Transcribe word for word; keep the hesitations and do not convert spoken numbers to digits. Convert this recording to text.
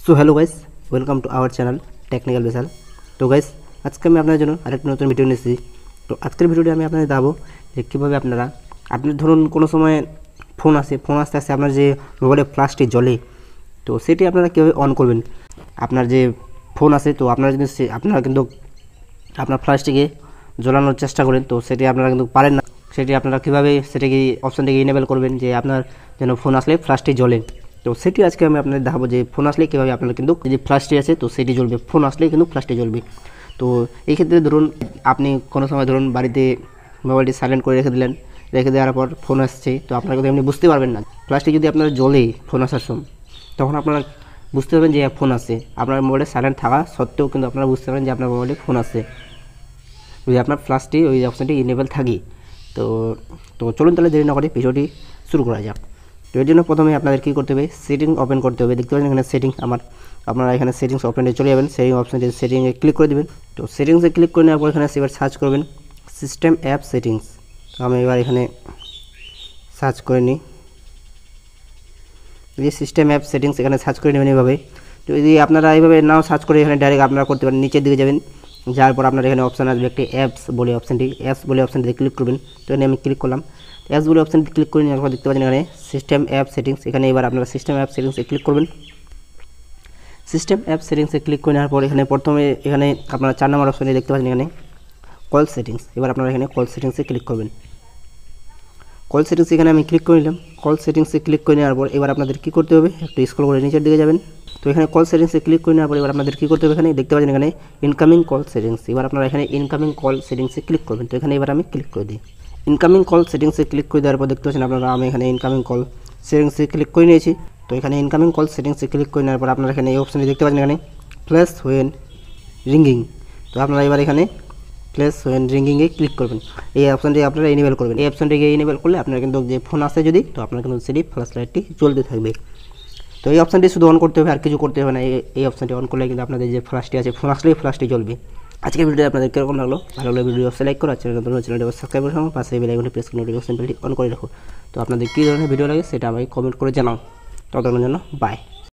So hello guys, welcome to our channel technical বেসাল। তো guys, আজকে আমি আপনাদের জন্য আরেকটা নতুন ভিডিও নিয়েছি। তো আজকের ভিডিওটি আমি আপনাদের দেখাবো যে কীভাবে আপনারা আপনি ধরুন কোনো সময় ফোন আসে ফোন আসতে আসতে আপনার যে মোবাইলে ফ্ল্যাশটি জ্বলে, তো সেটি আপনারা কীভাবে অন করবেন। আপনার যে ফোন আসে, তো আপনারা যদি আপনারা কিন্তু আপনার ফ্ল্যাশটিকে জ্বলানোর চেষ্টা করেন, তো সেটি আপনারা কিন্তু পারেন না। সেটি আপনারা কীভাবে সেটাকে অপশানটিকে ইনেবল করবেন যে আপনার যেন ফোন আসলে ফ্ল্যাশটি জ্বলে। তো সেটি আজকে আমি আপনাদের দেখাবো যে ফোন আসলে কীভাবে আপনার কিন্তু যে ফ্ল্যাশটি আছে তো সেটি জ্বলবে, ফোন আসলেই কিন্তু ফ্ল্যাশটি জ্বলবে। তো এই ক্ষেত্রে ধরুন আপনি কোনো সময় ধরুন বাড়িতে মোবাইলটি সাইলেন্ট করে রেখে দিলেন, রেখে দেওয়ার পর ফোন আসছে, তো আপনারা কিন্তু এমনি বুঝতে পারবেন না। ফ্ল্যাশটি যদি আপনার জ্বলে ফোন আসার সময়, তখন আপনারা বুঝতে পারবেন যে ফোন আসে। আপনার মোবাইলে সাইলেন্ট থাকা সত্ত্বেও কিন্তু আপনারা বুঝতে পারবেন যে আপনার মোবাইলে ফোন আসে, যদি আপনার ফ্ল্যাশটি ওই অপশানটি ইনেবল থাকে। তো তো চলুন তাহলে দেরি না করে ভিডিওটি শুরু করা যাক। তো এর জন্য প্রথমে আপনাদের কী করতে হবে, সেটিং ওপেন করতে হবে। দেখতে পাচ্ছেন এখানে সেটিং, আমার আপনারা এখানে সেটিংস অপশানে চলে যাবেন, সেটিং অপশানটি সেটিংয়ে ক্লিক করে দেবেন। তো সেটিংসে ক্লিক করে নেওয়ার পর এখানে এবার সার্চ করবেন সিস্টেম অ্যাপ সেটিংস। তো আমি এবার এখানে সার্চ করে নিই যে সিস্টেম অ্যাপ সেটিংস, এখানে সার্চ করে নেবেন এইভাবে। তো যদি আপনারা এইভাবে নাও সার্চ করে এখানে ডাইরেক্ট আপনারা করতে পারেন, নিচের দিকে যাবেন, যাওয়ার পর আপনার এখানে অপশান আসবে একটি অ্যাপস বলে অপশানটি, অ্যাপস বলে অপশানটিতে ক্লিক করবেন। তো এখানে আমি ক্লিক করলাম, অ্যাপস বলে অপশানটি ক্লিক করে নেওয়ার পর দেখতে পাচ্ছেন এখানে সিস্টেম অ্যাপ সেটিংস। এখানে এবার আপনারা সিস্টেম অ্যাপ সেটিংসে ক্লিক করবেন। সিস্টেম অ্যাপ সেটিংসে ক্লিক করে নেওয়ার পর এখানে প্রথমে এখানে আপনারা চার নম্বর অপশানে দেখতে পাচ্ছেন এখানে কল সেটিংস। এবার আপনারা এখানে কল সেটিংসে ক্লিক করবেন। কল সেটিংস এখানে আমি ক্লিক করে নিলাম। কল সেটিংসে ক্লিক করে নেওয়ার পর এবার আপনাদের কী করতে হবে, একটু স্ক্রল করে নিচের দিকে যাবেন। তো এখানে কল সেটিংসে ক্লিক করে নেওয়ার পর এবার আপনাদের কী করতে হবে, এখানে দেখতে পাচ্ছেন এখানে ইনকামিং কল সেটিংস। এবার আপনারা এখানে ইনকামিং কল সেটিংসে ক্লিক করবেন। তো এখানে এবার আমি ক্লিক করে দিই। ইনকামিং কল সেটিংসে ক্লিক করে দেওয়ার পর দেখতে পাচ্ছেন আপনারা আমি এখানে ইনকামিং কল সেটিংসে ক্লিক করে নিয়েছি। তো এখানে ইনকামিং কল সেটিংসে ক্লিক করে নেওয়ার পর আপনারা এখানে এই অপশানটি দেখতে পাচ্ছেন এখানে ফ্ল্যাশ হোয়েন রিঙ্গিং। তো আপনারা এবার এখানে ফ্ল্যাশ হোয়েন রিঙ্গিংয়ে ক্লিক করবেন। এই অপশানটি আপনারা ইনেবল করবেন। এই অপশানটিকে ইনেবল করলে আপনার কিন্তু যে ফোন আসে যদি, তো আপনার কিন্তু সেটি ফ্ল্যাশ লাইটটি জ্বলতে থাকবে। তো এই অপশানটি শুধু অন করতে হবে, আর কিছু করতে হবে না। এই অপশানটি অন করলে কিন্তু আপনাদের যে ফ্ল্যাশটি আছে ফোন আসলেই ফ্ল্যাশটি জ্বলবে। আজকের ভিডিও আপনাদের কীরকম লাগলো, ভালো লাগলে ভিডিও লাইক করো, চ্যানেল চ্যানেলটি সাবস্ক্রাইব করে রাখো, পাশে বেল আইকনটি প্রেস করে নোটিফিকেশন বেলটি অন করে রাখো। তো আপনাদের কী ধরনের ভিডিও লাগে সেটা আমাকে কমেন্ট করে জানাও। ততক্ষণের জন্য বাই।